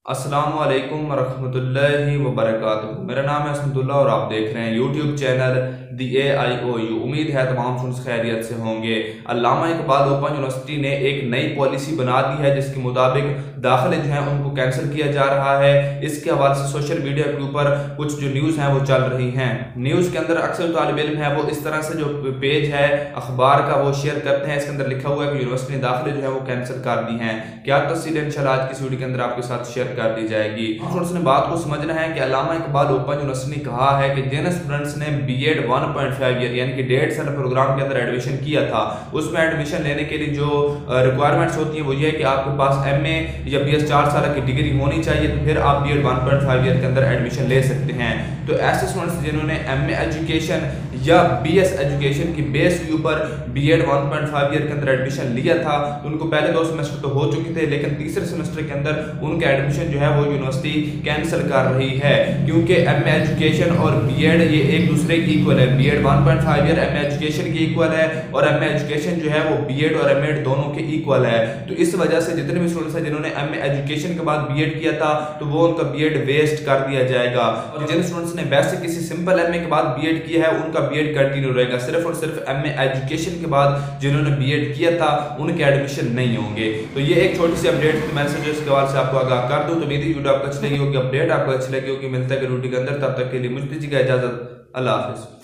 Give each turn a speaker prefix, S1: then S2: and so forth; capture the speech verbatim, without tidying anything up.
S1: अस्सलामुअलैकुम वरहमतुल्लाहि वबरकातुहू। मेरा नाम है असमतुल्लाह और आप देख रहे हैं YouTube channel the A I O U. उम्मीद है तमाम स्टूडेंट्स खैरियत से होंगे। अल्लामा इकबाल ओपन यूनिवर्सिटी ने एक नई पॉलिसी बना दी है जिसके मुताबिक दाखिले जो हैं उनको कैंसिल किया जा रहा है। इसके हवाले से सोशल मीडिया के ऊपर कुछ जो न्यूज़ हैं वो चल रही हैं। न्यूज़ के अंदर अक्सर तालिब इल्म है वो इस तरह से जो पेज है अखबार का वो शेयर करते हैं। इसके अंदर लिखा हुआ है कि यूनिवर्सिटी ने दाखिले जो है वो कैंसिल कर दी हैं। क्या तफसील इंशाल्लाह आज की वीडियो के अंदर आपके साथ शेयर कर दी जाएगी। स्टूडेंट्स ने बात को समझना है कि अल्लामा इकबाल ओपन यूनिवर्सिटी ने कहा है कि जिन स्टूडेंट्स ने B Ed one point five year यानी कि डेढ़ साल प्रोग्राम के अंदर एडमिशन किया था, उसमें एडमिशन लेने के लिए जो रिक्वायरमेंट्स होती है वो ये है कि आपके पास एम ए या बी एस चार साल की डिग्री होनी चाहिए, तो फिर आप B Ed one point five year के अंदर एडमिशन ले सकते हैं। तो ऐसे स्टूडेंट्स जिन्होंने एम ए एजुकेशन या बी एस एजुकेशन की बेस के ऊपर B Ed one point five year के अंदर एडमिशन लिया था, तो उनको पहले दो सेमेस्टर तो हो चुके थे, लेकिन तीसरे सेमेस्टर के अंदर उनका एडमिशन जो है वो यूनिवर्सिटी कैंसिल कर रही है, क्योंकि एम ए एजुकेशन और बी एड ये एक दूसरे की इक्वल है। B Ed one point five year M A education की इक्वल है और एम ए एजुकेशन जो है वो बी एड और एम एड दोनों के इक्वल है। तो इस वजह से जितने भी स्टूडेंट्स हैं जिन्होंने एम ए एजुकेशन के बाद बी एड किया था तो वो उनका बी एड वेस्ट कर दिया जाएगा, और जिन स्टूडेंट्स ने वैसे किसी सिंपल एम ए के बाद बी एड किया है उनका बी एड कंटिन्यू रहेगा। सिर्फ और सिर्फ एम ए एजुकेशन के बाद जिन्होंने बी एड किया था उनके एडमिशन नहीं होंगे। तो ये एक छोटी सी अपडेट थी, मैंने सोचा इसके हवाले से आपको आगाह कर दूं। तो मेरी वीडियो आपको अच्छी लगी होगी, अपडेट आपको अच्छी लगी होगी। मिलता है वीडियो के अंदर, तब तक के लिए मुझे दीजिएगा इजाजत। अल्लाह हाफिज।